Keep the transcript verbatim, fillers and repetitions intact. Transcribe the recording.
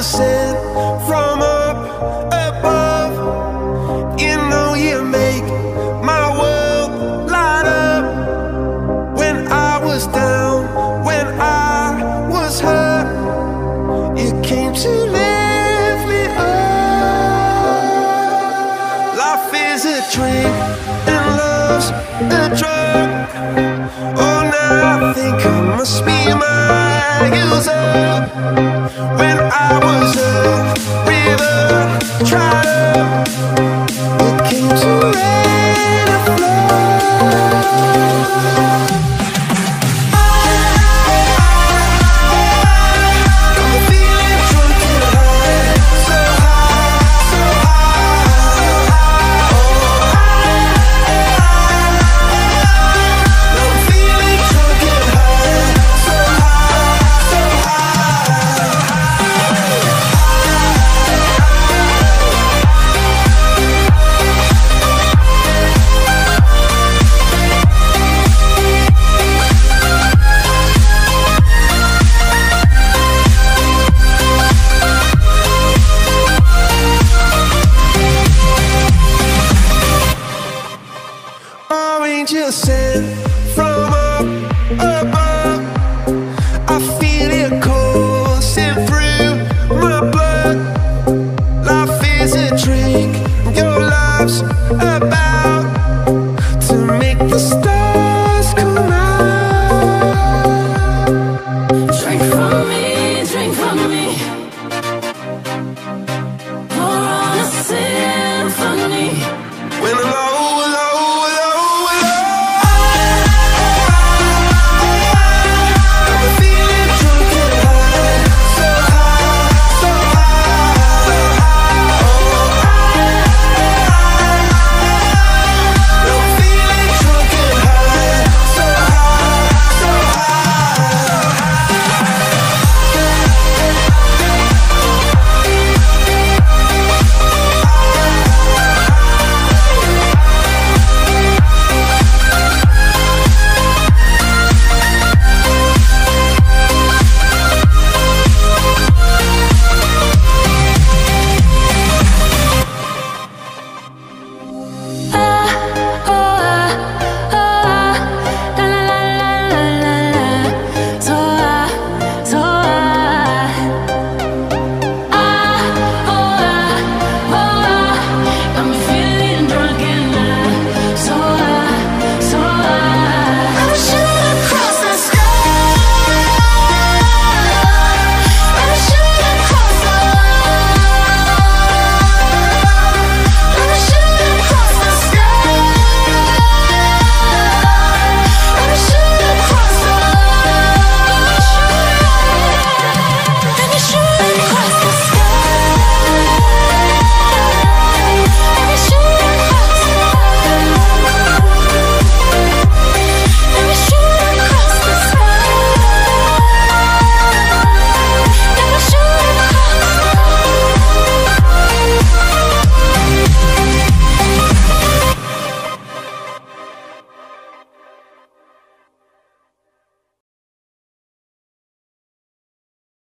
was sent from up above. You know you make my world light up. When I was down, when I was hurt, you came to lift me up. Life is a drink and love's a drug. Oh, now I think I must be my user. When I was a river, tried up.